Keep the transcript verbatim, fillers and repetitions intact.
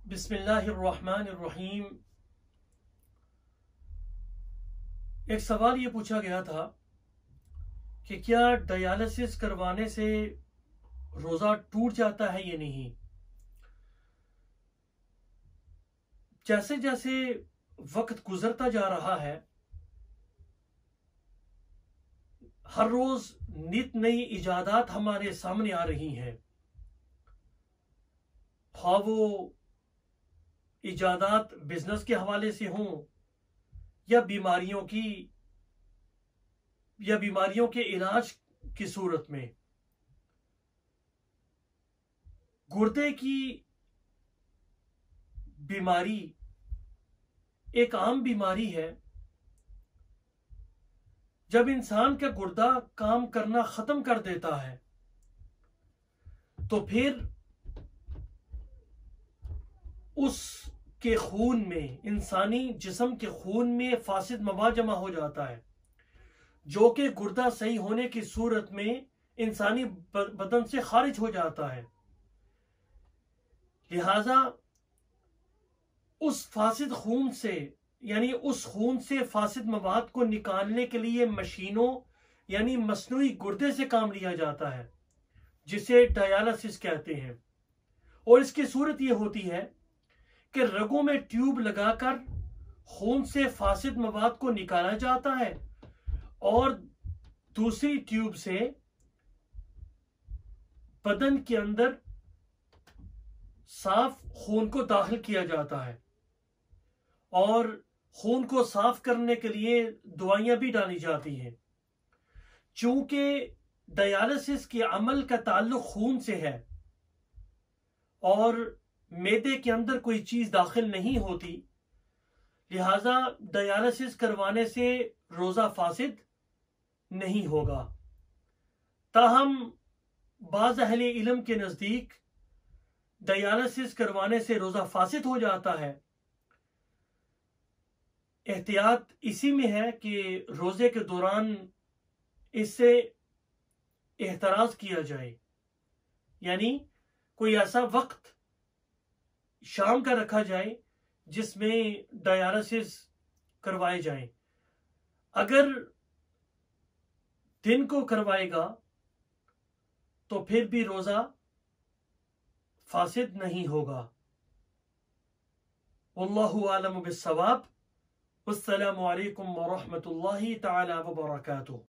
बिस्मिल्लाहिर्रहमानिर्रहीम। एक सवाल ये पूछा गया था कि क्या डायलिसिस करवाने से रोज़ा टूट जाता है या नहीं। जैसे जैसे वक्त गुजरता जा रहा है, हर रोज नित नई इजादात हमारे सामने आ रही हैं। हाँ, वो इजादात बिजनेस के हवाले से हों या बीमारियों की या बीमारियों के इलाज की सूरत में। गुर्दे की बीमारी एक आम बीमारी है। जब इंसान का गुर्दा काम करना खत्म कर देता है तो फिर उसके खून में, इंसानी जिस्म के खून में फासिद मवाद जमा हो जाता है, जो कि गुर्दा सही होने की सूरत में इंसानी बदन से खारिज हो जाता है। लिहाजा उस फासिद खून से, यानी उस खून से फासिद मवाद को निकालने के लिए मशीनों यानी मसनूई गुर्दे से काम लिया जाता है, जिसे डायलिसिस कहते हैं। और इसकी सूरत यह होती है कि रगों में ट्यूब लगाकर खून से फासिद मवाद को निकाला जाता है और दूसरी ट्यूब से बदन के अंदर साफ खून को दाखिल किया जाता है और खून को साफ करने के लिए दवाइयां भी डाली जाती हैं। चूंकि डायलिसिस के अमल का ताल्लुक खून से है और मैदे के अंदर कोई चीज दाखिल नहीं होती, लिहाजा डायलिसिस करवाने से रोजा फासिद नहीं होगा। ताहम बाज़ अहले इल्म के नजदीक डायलिसिस करवाने से रोजा फासिद हो जाता है। एहतियात इसी में है कि रोजे के दौरान इससे एहतराज किया जाए, यानी कोई ऐसा वक्त शाम का रखा जाए जिसमें डायलिसिस करवाए जाए। अगर दिन को करवाएगा तो फिर भी रोजा फासिद नहीं होगा। वल्लाहु आलम बिस्सवाब। अस्सलामु अलैकुम व रहमतुल्लाहि तआला व बरकातुहू।